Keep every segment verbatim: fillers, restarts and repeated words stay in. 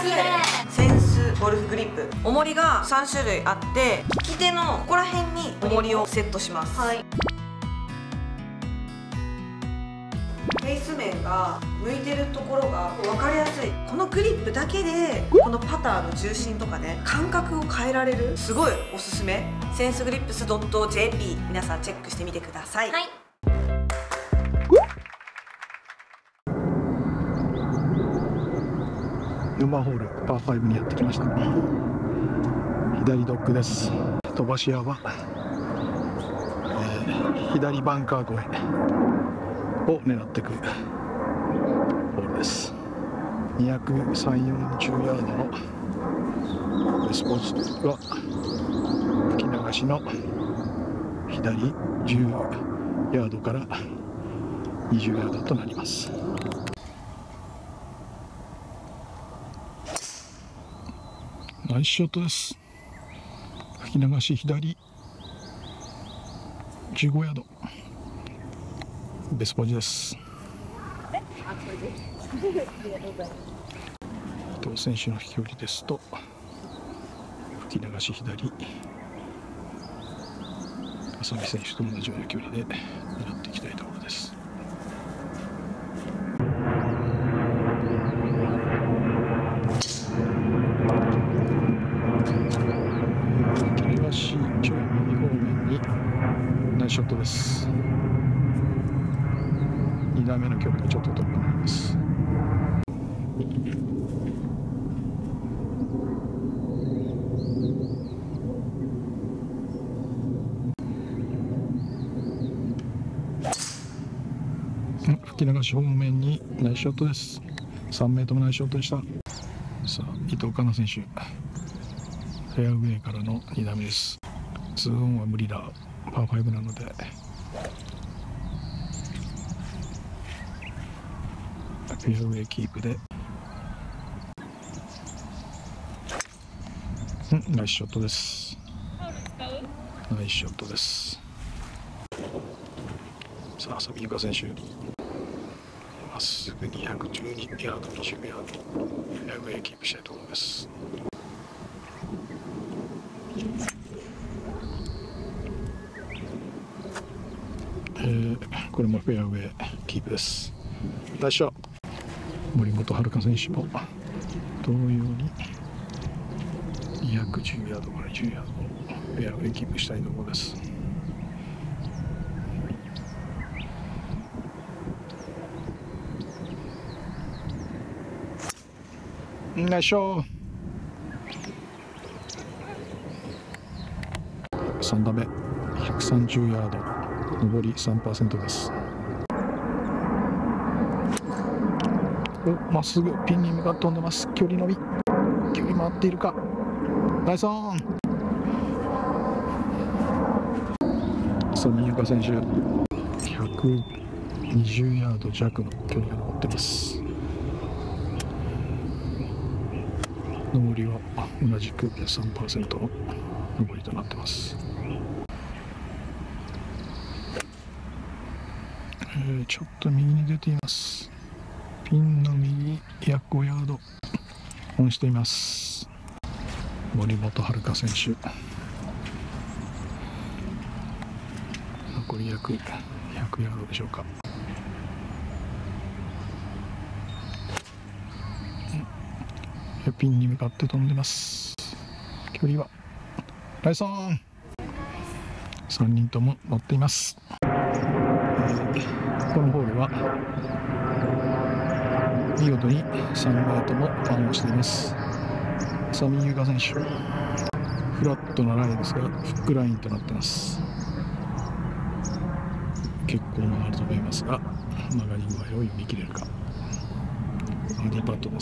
センスゴルフグリップ、重りがさん種類あって、利き手のここら辺に重りをセットします。はい、フェイス面が向いてるところが分かりやすい。このグリップだけでこのパターの重心とかね、感覚を変えられる、すごいおすすめ。センスグリップス ドット ジェーピー 皆さんチェックしてみてください。はい、 よんばんホールパーファイブにやってきました。左ドッグです。飛ばし屋は、えー、左バンカー越えを狙っていくホールです。にひゃくさんじゅう、よんじゅうヤードのスポーツは吹き流しの左じゅうヤードからにじゅうヤードとなります。ナイスショットです。吹き流し左じゅうごヤード、ベスポジです。伊藤選手の飛距離ですと、吹き流し左、浅見選手と同じような距離で狙っていきたいところです。東ちょい右方面にナイスショットです。に打目の距離がちょっと遠くなります。吹き流し方面にナイスショットです。さんメートルナイスショットでした。さあ伊藤かな選手、フェアウェイからのに打目です。ツーオンは無理だ、パーファイブなので。フェアウェイキープで、うん、ナイスショットです。ナイスショットです。さあ浅見ゆか選手、まっすぐにひゃくじゅうにヤード、にじゅうヤード、フェアウェイキープしたいところです。えー、これもフェアウェイキープです。ナイスショット。森本遥選手も同様ににひゃくじゅうヤードからじゅうヤードフェアウェイキープしたいところです。ナイスショット。さん打目ひゃくさんじゅうヤード、上り さんパーセント です。お、まっすぐピンに向かって飛んでます。距離伸び、距離回っているか。ナイスオン。浅見ゆか選手、ひゃくにじゅうヤード弱の距離が残ってます。上りは同じく さんパーセント の上りとなってます。えー、ちょっと右に出ています。ピンの右約ごヤードオンしています。森本遥選手、残り約ひゃくヤードでしょうか。ピンに向かって飛んでます。距離はナイスオン。さんにんとも乗っています。このホールは見事にさん名ともパンをしています。浅見ゆか選手、フラットなライですがフックラインとなっています。結構曲がると思いますが、曲がり具合を読み切れるか。バーディーパットです。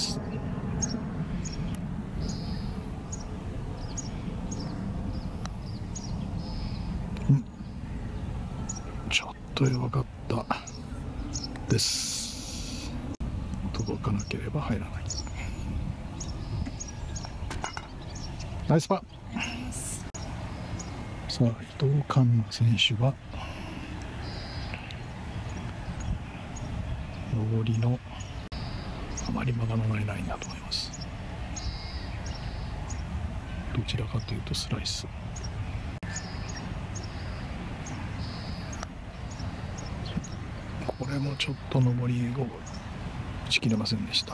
ちょっと弱かったです。届かなければ入らない。ナイスパー。さあ伊藤環奈選手は上りのあまり曲がらないラインだと思います。 どちらかというとスライス。これもちょっと上りを打ち切れませんでした。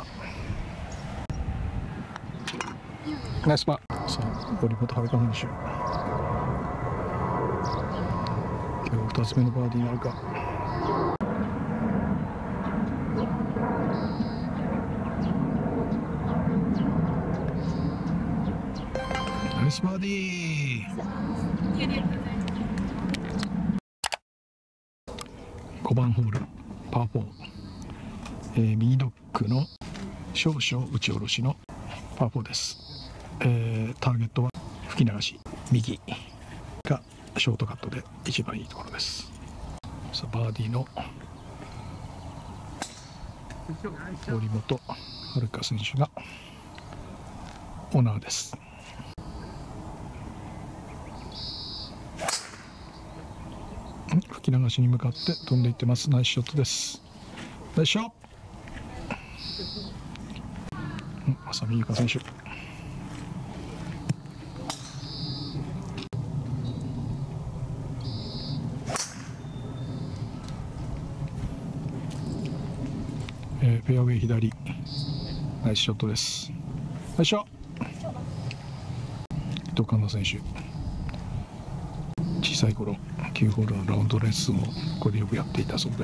ナイスパー。さあ堀本遥選手、今日ふたつめのバーディーになるか。ナイスバーディー。ごばんホールパーフォー、えー、右ドッグの少々打ち下ろしのパーフォーです。えー、ターゲットは吹き流し右がショートカットで一番いいところです。さあバーディーの堀本遥選手がオナーです。吹き流しに向かって飛んでいってます。ナイスショットです。ナイスショット。浅見優香選手、えー、フェアウェイ左、ナイスショットです。ナイスショット。伊藤環奈選手、小さい頃きゅうホールのラウンドレッスンをこれでよくやっていたそうです。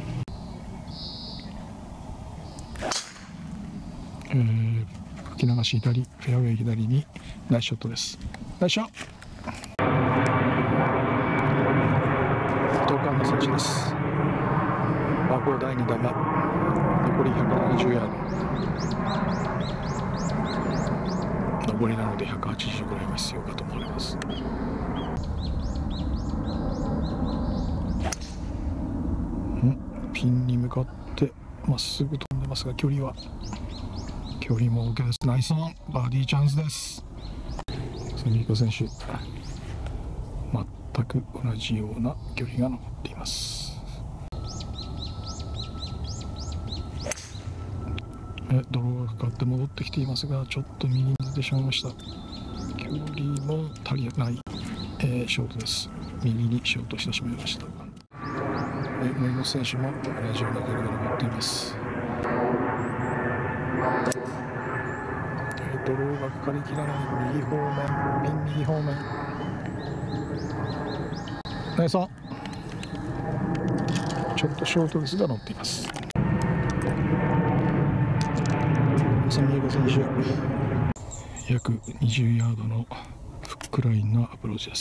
えー、吹き流し左、フェアウェイ左にナイスショットです。ナイスショット。伊藤環奈選手です。パーフォーだいに打目、残りひゃくななじゅうヤード、上りなのでひゃくはちじゅうぐらいは必要かと思われます。ピンに向かってまっすぐ飛んでますが、距離は距離も OK です。ナイスオン、バーディーチャンスです。蝉彦選手、全く同じような距離が残っています。えドローがかかって戻ってきていますが、ちょっと右に出てしまいました。距離も足りない、えー、ショートです。右にショートしてしまいました。森本選手も同じような距離が残っています。ドローがかかりきらない右方面、ピン右方面。ナイスオン。ちょっとショートですが乗っています。蝉川選手、約にじゅうヤードのフックラインのアプローチです。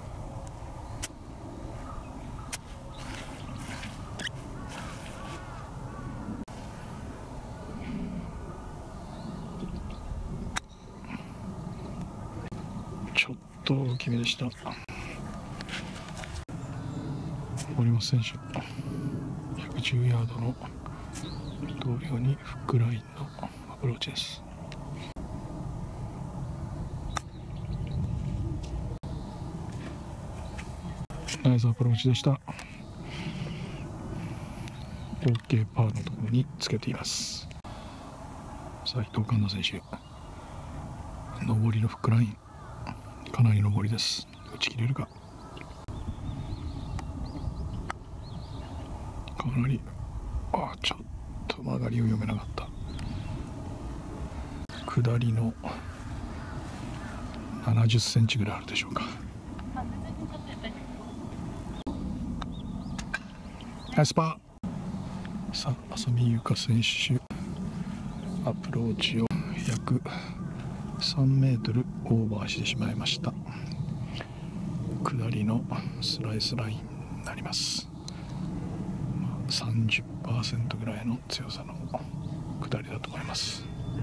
ちょっと大きめでした。森本選手、ひゃくじゅうヤードの同様にフックラインのアプローチです。ナイスアプローチでした。 OK パーのところにつけています。さあ伊藤環奈選手、上りのフックライン、かなり上りです。打ち切れるか。かなり、あちょっと曲がりを読めなかった。下りのななじゅっセンチぐらいあるでしょうか。ナイスパー。さあ浅見優香選手、アプローチを約さんメートルオーバーしてしまいました。下りのスライスラインになります。 さんじゅっパーセント ぐらいの強さの下りだと思います。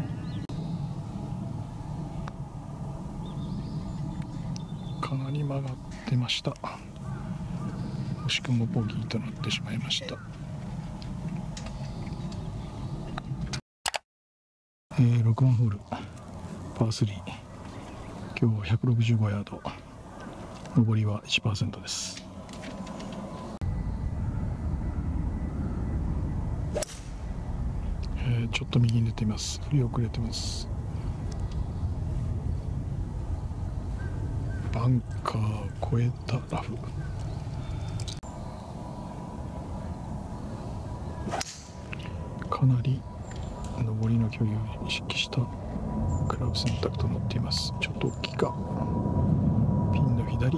かなり曲がってました。惜しくもボギーとなってしまいました。えー、ろくばんホールパースリー、今日はひゃくろくじゅうごヤード、上りは いちパーセント です。えー、ちょっと右に出ています。振り遅れてます。 バンカー越えたラフ。かなり上りの距離を意識したクラブ選択となっています。ちょっと大きいか。ピンの左。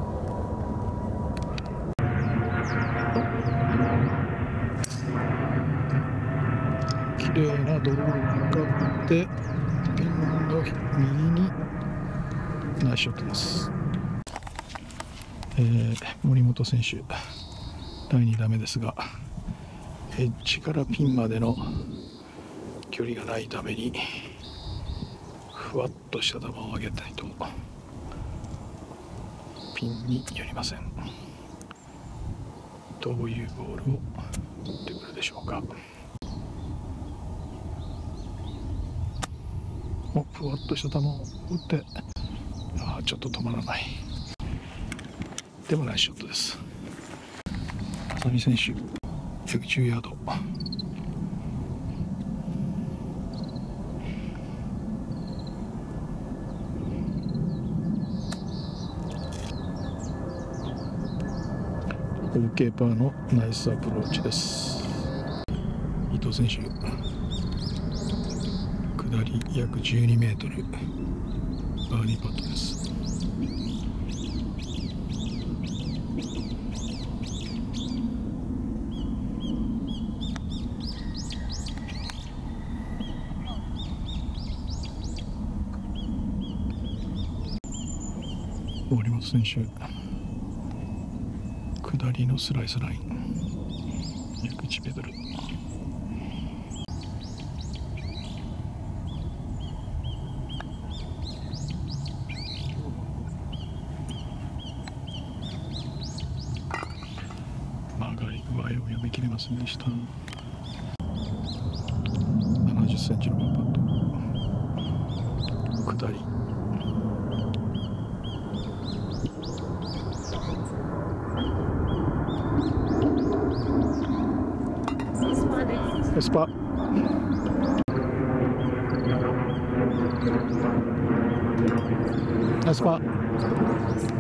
綺麗なドローに向かってピンの右にナイスショットです。えー、森本選手だいに打目ですが、エッジからピンまでの距離がないためにふわっとした球を上げたいとピンに寄りません。どういうボールを打ってくるでしょうか。おふわっとした球を打って、あちょっと止まらない。でもナイスショットです。浅見選手ひゃくじゅうヤード。OK パーのナイスアプローチです。伊藤選手下り約じゅうにメートルバーディーパットです。森本選手下りのスライスライン約いちメートル。曲がり具合を読み切れませんでした。ななじゅっセンチのパーパット下り。スパナイスパー。